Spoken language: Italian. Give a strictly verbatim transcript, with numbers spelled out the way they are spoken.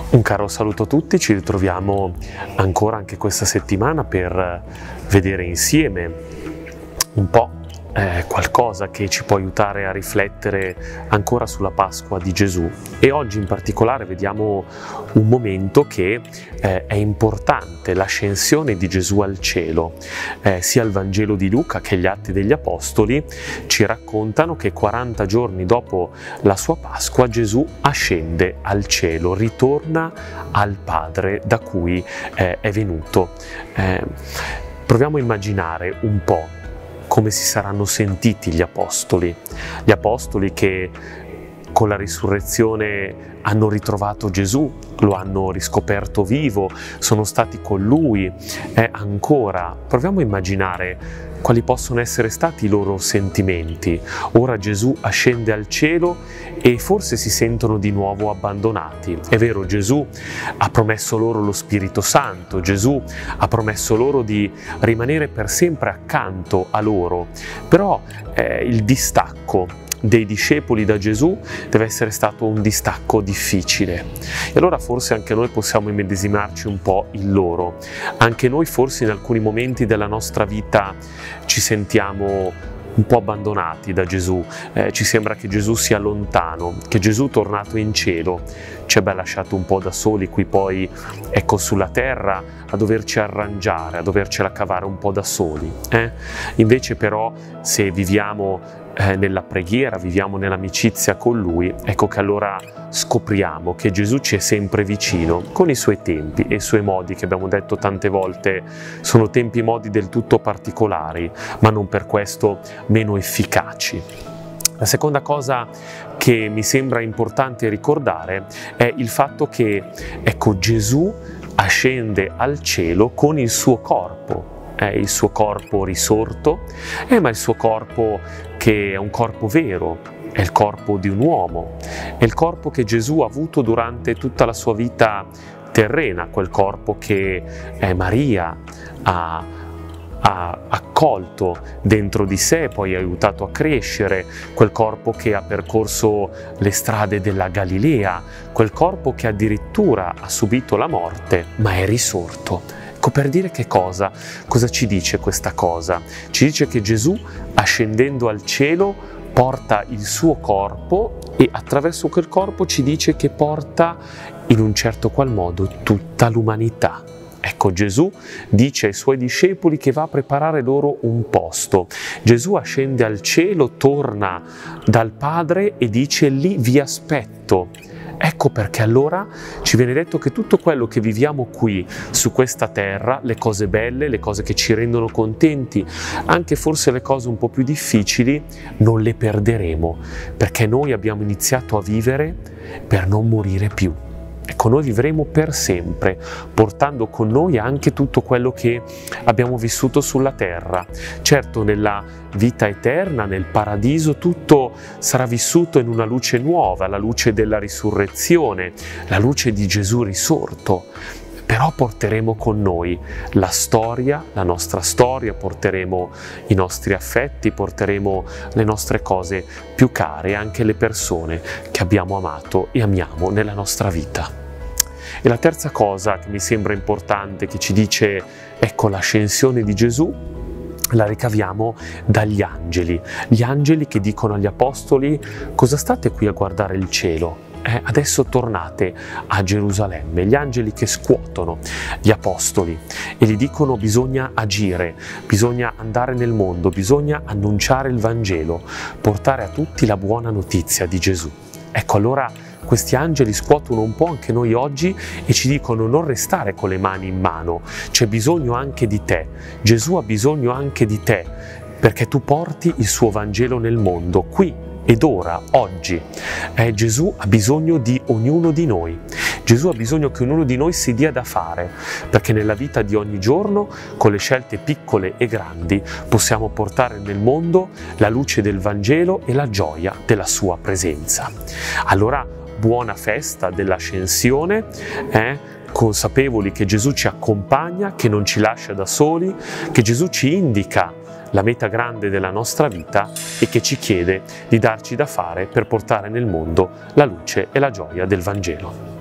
Un caro saluto a tutti, ci ritroviamo ancora anche questa settimana per vedere insieme un po' eh, qualcosa che ci può aiutare a riflettere ancora sulla Pasqua di Gesù, e oggi in particolare vediamo un momento che eh, è importante, l'ascensione di Gesù al cielo. Eh, sia il Vangelo di Luca che gli Atti degli Apostoli ci raccontano che quaranta giorni dopo la sua Pasqua Gesù ascende al cielo, ritorna al Padre da cui eh, è venuto. Eh, proviamo a immaginare un po' come si saranno sentiti gli apostoli, gli apostoli che con la risurrezione hanno ritrovato Gesù, lo hanno riscoperto vivo, sono stati con lui, e ancora proviamo a immaginare quali possono essere stati i loro sentimenti. Ora Gesù ascende al cielo e forse si sentono di nuovo abbandonati. È vero, Gesù ha promesso loro lo Spirito Santo, Gesù ha promesso loro di rimanere per sempre accanto a loro, però eh, il distacco dei discepoli da Gesù deve essere stato un distacco difficile, e allora forse anche noi possiamo immedesimarci un po' in loro. Anche noi forse in alcuni momenti della nostra vita ci sentiamo un po' abbandonati da Gesù, eh, ci sembra che Gesù sia lontano, che Gesù tornato in cielo ci abbia lasciato un po' da soli qui poi, ecco, sulla terra a doverci arrangiare, a dovercela cavare un po' da soli. Eh? Invece però se viviamo Eh, nella preghiera, viviamo nell'amicizia con Lui, ecco che allora scopriamo che Gesù ci è sempre vicino, con i Suoi tempi e i Suoi modi, che abbiamo detto tante volte sono tempi e modi del tutto particolari, ma non per questo meno efficaci. La seconda cosa che mi sembra importante ricordare è il fatto che, ecco, Gesù ascende al cielo con il suo corpo. È il suo corpo risorto, eh, ma il suo corpo che è un corpo vero, è il corpo di un uomo, è il corpo che Gesù ha avuto durante tutta la sua vita terrena, quel corpo che eh, Maria ha, ha accolto dentro di sé, poi ha aiutato a crescere, quel corpo che ha percorso le strade della Galilea, quel corpo che addirittura ha subito la morte, ma è risorto. Ecco, per dire che cosa? Cosa ci dice questa cosa? Ci dice che Gesù, ascendendo al cielo, porta il suo corpo, e attraverso quel corpo ci dice che porta in un certo qual modo tutta l'umanità. Ecco, Gesù dice ai Suoi discepoli che va a preparare loro un posto. Gesù ascende al cielo, torna dal Padre e dice: lì vi aspetto. Ecco perché allora ci viene detto che tutto quello che viviamo qui su questa terra, le cose belle, le cose che ci rendono contenti, anche forse le cose un po' più difficili, non le perderemo, perché noi abbiamo iniziato a vivere per non morire più. Ecco, noi vivremo per sempre, portando con noi anche tutto quello che abbiamo vissuto sulla terra. Certo, nella vita eterna, nel paradiso, tutto sarà vissuto in una luce nuova, la luce della risurrezione, la luce di Gesù risorto. Però porteremo con noi la storia, la nostra storia, porteremo i nostri affetti, porteremo le nostre cose più care, anche le persone che abbiamo amato e amiamo nella nostra vita. E la terza cosa che mi sembra importante, che ci dice, ecco, l'ascensione di Gesù, la ricaviamo dagli angeli. Gli angeli che dicono agli apostoli: cosa state qui a guardare il cielo? Eh, adesso tornate a Gerusalemme. Gli angeli che scuotono gli apostoli e gli dicono: bisogna agire, bisogna andare nel mondo, bisogna annunciare il Vangelo, portare a tutti la buona notizia di Gesù. Ecco, allora questi angeli scuotono un po' anche noi oggi e ci dicono: non restare con le mani in mano, c'è bisogno anche di te, Gesù ha bisogno anche di te, perché tu porti il suo Vangelo nel mondo, qui ed ora, oggi. Eh, Gesù ha bisogno di ognuno di noi. Gesù ha bisogno che ognuno di noi si dia da fare, perché nella vita di ogni giorno, con le scelte piccole e grandi, possiamo portare nel mondo la luce del Vangelo e la gioia della sua presenza. Allora, buona festa dell'ascensione, eh? consapevoli che Gesù ci accompagna, che non ci lascia da soli, che Gesù ci indica la meta grande della nostra vita e che ci chiede di darci da fare per portare nel mondo la luce e la gioia del Vangelo.